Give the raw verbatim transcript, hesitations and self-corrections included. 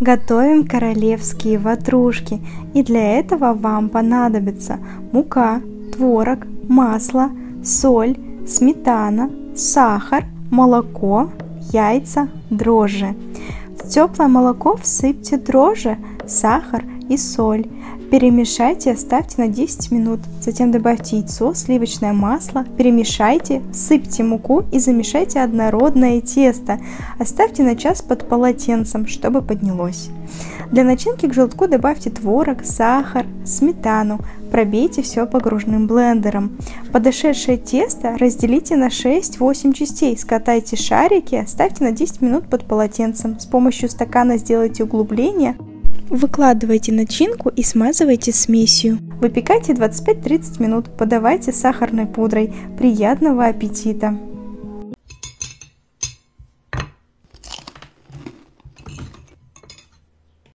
Готовим королевские ватрушки, и для этого вам понадобится мука, творог, масло, соль, сметана, сахар, молоко, яйца, дрожжи. В теплое молоко всыпьте дрожжи, сахар и соль. Перемешайте и оставьте на десять минут. Затем добавьте яйцо, сливочное масло, перемешайте, всыпьте муку и замешайте однородное тесто. Оставьте на час под полотенцем, чтобы поднялось. Для начинки к желтку добавьте творог, сахар, сметану. Пробейте все погружным блендером. Подошедшее тесто разделите на шесть-восемь частей, скатайте шарики, оставьте на десять минут под полотенцем. С помощью стакана сделайте углубление. Выкладывайте начинку и смазывайте смесью. Выпекайте двадцать пять-тридцать минут, подавайте с сахарной пудрой. Приятного аппетита!